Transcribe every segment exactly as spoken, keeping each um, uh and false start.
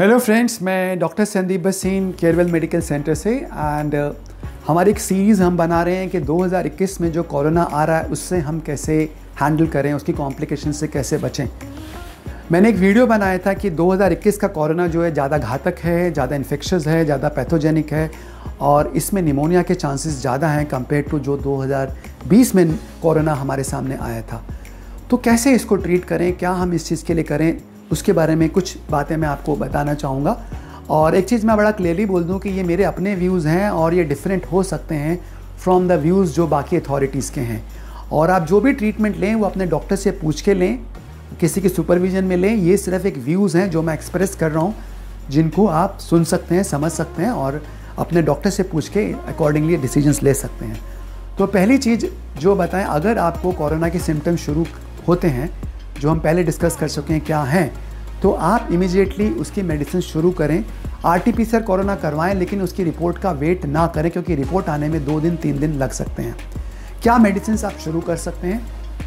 Hello friends, मैं doctor Sandeep Bhasin Carewell medical centre से and uh, हमारी एक सीरीज़ हम बना रहे हैं कि दो हज़ार इक्कीस में जो कोरोना आ रहा है उससे हम कैसे हैंडल करें, उसकी कॉम्प्लिकेशन से कैसे बचें। मैंने एक वीडियो बनाया था कि दो हज़ार इक्कीस का कोरोना जो है ज़्यादा घातक है, ज़्यादा इन्फेक्शस है, ज़्यादा पैथोजेनिक है और इसमें निमोनिया के चांसेस ज़्यादा हैं कंपेयर टू जो दो हज़ार बीस में कोरोना हमारे सामने आया था। तो कैसे इसको ट्रीट करें, क्या हम इस चीज़ के लिए करें, उसके बारे में कुछ बातें मैं आपको बताना चाहूँगा। और एक चीज़ मैं बड़ा क्लियरली बोल दूँ कि ये मेरे अपने व्यूज़ हैं और ये डिफरेंट हो सकते हैं फ्रॉम द व्यूज़ जो बाकी अथॉरिटीज़ के हैं। और आप जो भी ट्रीटमेंट लें वो अपने डॉक्टर से पूछ के लें, किसी के सुपरविजन में लें। ये सिर्फ एक व्यूज़ हैं जो मैं एक्सप्रेस कर रहा हूँ, जिनको आप सुन सकते हैं, समझ सकते हैं और अपने डॉक्टर से पूछ के अकॉर्डिंगली डिसीजंस ले सकते हैं। तो पहली चीज़ जो बताएं, अगर आपको कोरोना के सिम्टम्स शुरू होते हैं जो हम पहले डिस्कस कर चुके हैं क्या हैं, तो आप इमीडिएटली उसकी मेडिसिन शुरू करें। आरटीपीसीआर कोरोना करवाएं, लेकिन उसकी रिपोर्ट का वेट ना करें क्योंकि रिपोर्ट आने में दो दिन तीन दिन लग सकते हैं। क्या मेडिसिन आप शुरू कर सकते हैं?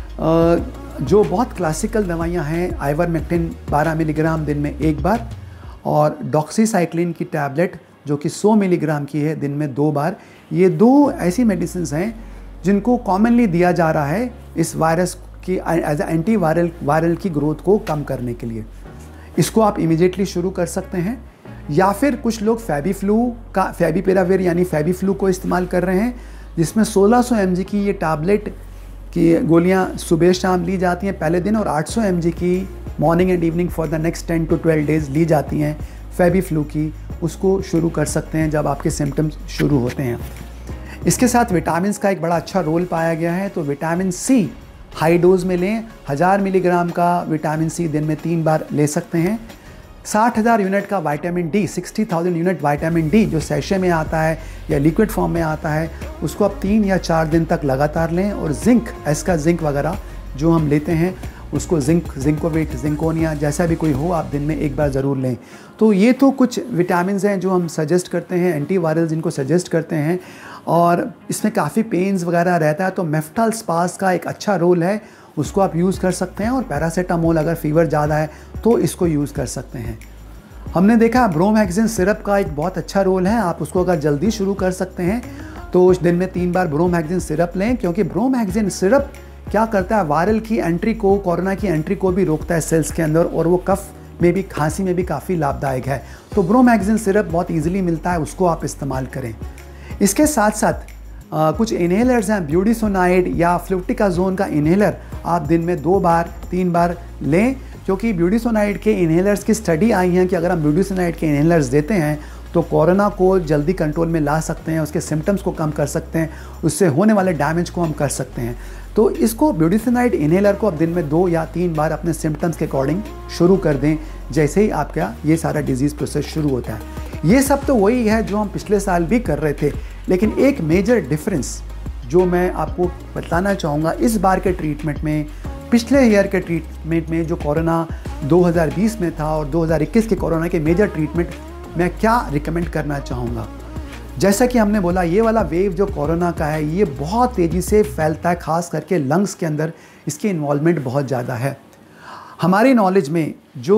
जो बहुत क्लासिकल दवाइयाँ हैं, आइवरमेक्टिन बारह मिलीग्राम दिन में एक बार और डॉक्सीसाइक्लिन की टैबलेट जो कि सौ मिलीग्राम की है दिन में दो बार। ये दो ऐसी मेडिसिन हैं जिनको कॉमनली दिया जा रहा है इस वायरस की as a anti viral viral की ग्रोथ को कम करने के लिए। इसको आप इमीडिएटली शुरू कर सकते हैं। या फिर कुछ लोग फैबीफ्लू का फैबीपिराविर यानी फैबीफ्लू को इस्तेमाल कर रहे हैं, जिसमें सोलह सौ एम जी की ये टैबलेट की गोलियां सुबह शाम ली जाती हैं पहले दिन और आठ सौ एम जी की morning and evening for the next ten to twelve days ली जाती हैं फैबीफ्लू की। उसको शुरू कर सकते हैं जब आपके सिम्टम्स शुरू होते हैं। इसके साथ विटामिन का एक बड़ा अच्छा रोल पाया गया है, तो विटामिन सी हाई डोज में लें। हज़ार मिलीग्राम का विटामिन सी दिन में तीन बार ले सकते हैं। साठ हज़ार यूनिट का विटामिन डी, साठ हज़ार यूनिट विटामिन डी जो सैशे में आता है या लिक्विड फॉर्म में आता है, उसको आप तीन या चार दिन तक लगातार लें। और जिंक, एस्का जिंक वगैरह जो हम लेते हैं उसको जिंक, जिंकोविट, जिंकोनिया जैसा भी कोई हो, आप दिन में एक बार ज़रूर लें। तो ये तो कुछ विटामिन हैं जो हम सजेस्ट करते हैं, एंटीवायरल जिनको सजेस्ट करते हैं। और इसमें काफ़ी पेन्स वगैरह रहता है तो मेफ्टाल स्पास का एक अच्छा रोल है, उसको आप यूज़ कर सकते हैं। और पैरासीटामोल अगर फीवर ज़्यादा है तो इसको यूज़ कर सकते हैं। हमने देखा ब्रोमहेक्सिन सिरप का एक बहुत अच्छा रोल है, आप उसको अगर जल्दी शुरू कर सकते हैं तो उस दिन में तीन बार ब्रोमहेक्सिन सिरप लें, क्योंकि ब्रोमहेक्सिन सिरप क्या करता है, वायरल की एंट्री को, कोरोना की एंट्री को भी रोकता है सेल्स के अंदर और वो कफ में भी, खांसी में भी काफ़ी लाभदायक है। तो ब्रोमहेक्सिन सिरप बहुत ईजिली मिलता है, उसको आप इस्तेमाल करें। इसके साथ साथ आ, कुछ इन्हेलर्स हैं, ब्यूडिसोनाइड या फ्लूटिकाजोन का इन्हेलर आप दिन में दो बार तीन बार लें, क्योंकि ब्यूडिसोनाइड के इन्हेलर्स की स्टडी आई है कि अगर हम ब्यूडिसोनाइड के इन्हेलर्स देते हैं तो कोरोना को जल्दी कंट्रोल में ला सकते हैं, उसके सिम्टम्स को कम कर सकते हैं, उससे होने वाले डैमेज को हम कर सकते हैं। तो इसको ब्यूडिसोनाइड इन्हेलर को आप दिन में दो या तीन बार अपने सिम्टम्स के अकॉर्डिंग शुरू कर दें, जैसे ही आपका ये सारा डिजीज़ प्रोसेस शुरू होता है। ये सब तो वही है जो हम पिछले साल भी कर रहे थे, लेकिन एक मेजर डिफरेंस जो मैं आपको बताना चाहूँगा इस बार के ट्रीटमेंट में, पिछले ईयर के ट्रीटमेंट में जो कोरोना दो हज़ार बीस में था और दो हज़ार इक्कीस के कोरोना के मेजर ट्रीटमेंट मैं क्या रिकमेंड करना चाहूँगा। जैसा कि हमने बोला, ये वाला वेव जो कोरोना का है ये बहुत तेज़ी से फैलता है, ख़ास करके लंग्स के अंदर इसकी इन्वॉल्वमेंट बहुत ज़्यादा है। हमारी नॉलेज में जो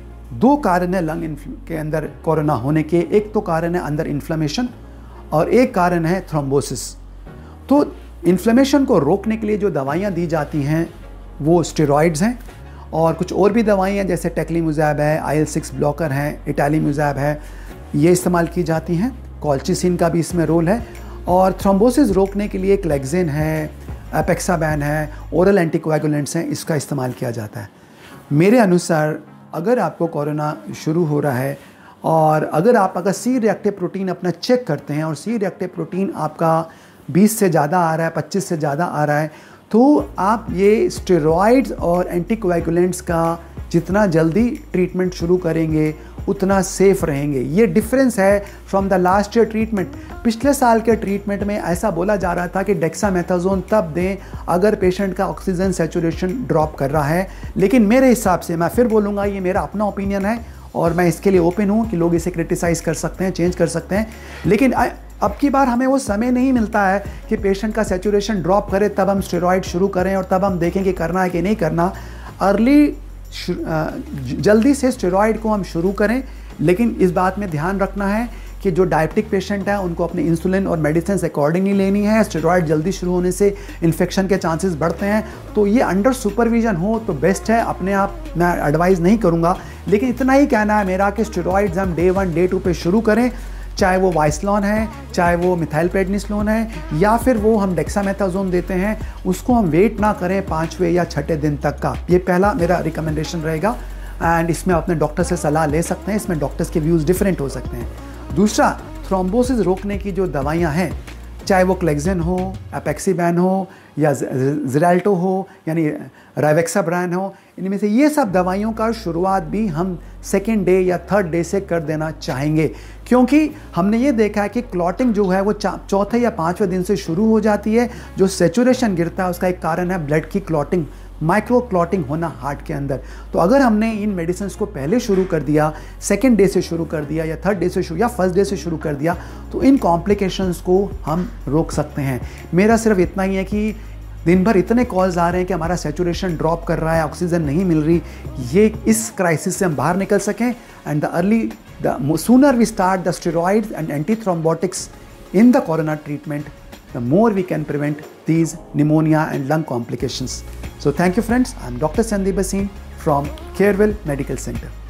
दो कारण है लंग के अंदर कोरोना होने के, एक तो कारण है अंदर इन्फ्लेमेशन और एक कारण है थ्रोम्बोसिस। तो इन्फ्लेमेशन को रोकने के लिए जो दवाइयाँ दी जाती हैं वो स्टेरॉइड्स हैं और कुछ और भी दवाइयाँ जैसे टेक्लीमुज़ैब है, आई एल सिक्स ब्लॉकर हैं, इटैलीमुज़ैब है, ये इस्तेमाल की जाती हैं। कॉल्चिसिन का भी इसमें रोल है। और थ्रोम्बोसिस रोकने के लिए क्लेक्सिन है, एपेक्साबैन है, ओरल एंटीकोएगुलेंट्स हैं, इसका इस्तेमाल किया जाता है। मेरे अनुसार अगर आपको कोरोना शुरू हो रहा है और अगर आप अगर सी रिएक्टिव प्रोटीन अपना चेक करते हैं और सी रिएक्टिव प्रोटीन आपका बीस से ज़्यादा आ रहा है, पच्चीस से ज़्यादा आ रहा है, तो आप ये स्टेरॉइड्स और एंटीकोएगुलेंट्स का जितना जल्दी ट्रीटमेंट शुरू करेंगे उतना सेफ रहेंगे। ये डिफरेंस है from the last year treatment. पिछले साल के ट्रीटमेंट में ऐसा बोला जा रहा था कि डेक्सामेथासोन तब दें अगर पेशेंट का ऑक्सीजन सैचुरेशन ड्रॉप कर रहा है, लेकिन मेरे हिसाब से, मैं फिर बोलूँगा, ये मेरा अपना ओपिनियन है और मैं इसके लिए ओपन हूँ कि लोग इसे क्रिटिसाइज़ कर सकते हैं, चेंज कर सकते हैं, लेकिन अब की बार हमें वो समय नहीं मिलता है कि पेशेंट का सैचुरेशन ड्रॉप करे तब हम स्टेरॉइड शुरू करें और तब हम देखें कि करना है कि नहीं करना। अर्ली जल्दी से स्टेरॉइड को हम शुरू करें, लेकिन इस बात में ध्यान रखना है कि जो डायबिटिक पेशेंट है उनको अपने इंसुलिन और मेडिसिन अकॉर्डिंगली लेनी है। स्टेरॉइड जल्दी शुरू होने से इन्फेक्शन के चांसेस बढ़ते हैं, तो ये अंडर सुपरविजन हो तो बेस्ट है। अपने आप मैं एडवाइस नहीं करूँगा, लेकिन इतना ही कहना है मेरा कि स्टेरॉइड्स हम डे वन डे टू पे शुरू करें, चाहे वो वाइसलॉन है, चाहे वो मिथाइल प्रेडनिसोलोन है, या फिर वो हम डेक्सामेथासोन देते हैं, उसको हम वेट ना करें पाँचवें या छठे दिन तक का। ये पहला मेरा रिकमेंडेशन रहेगा, एंड इसमें अपने डॉक्टर से सलाह ले सकते हैं। इसमें डॉक्टर्स के व्यूज़ डिफरेंट हो सकते हैं। दूसरा, थ्रोम्बोसिस रोकने की जो दवाइयाँ हैं, चाहे वो क्लेक्सिन हो, एपेक्सीबैन हो, या ज़िराल्टो हो, यानी राइवेक्साब्रान हो, इनमें से ये सब दवाइयों का शुरुआत भी हम सेकेंड डे या थर्ड डे से कर देना चाहेंगे, क्योंकि हमने ये देखा है कि क्लॉटिंग जो है वो चौथे या पाँचवें दिन से शुरू हो जाती है। जो सेचुरेशन गिरता है उसका एक कारण है ब्लड की क्लॉटिंग, माइक्रो क्लॉटिंग होना हार्ट के अंदर। तो अगर हमने इन मेडिसिन को पहले शुरू कर दिया, सेकेंड डे से शुरू कर दिया, या थर्ड डे से शुरू या फर्स्ट डे से शुरू कर दिया, तो इन कॉम्प्लिकेशंस को हम रोक सकते हैं। मेरा सिर्फ इतना ही है कि दिन भर इतने कॉल्स आ रहे हैं कि हमारा सैचुरेशन ड्रॉप कर रहा है, ऑक्सीजन नहीं मिल रही, ये इस क्राइसिस से हम बाहर निकल सकें। And the early the sooner we start the steroids and anti thrombotics in the corona treatment, the more we can prevent these pneumonia and lung complications. So thank you friends, I am Doctor Sandeep Bhasin from Carewell Medical Center.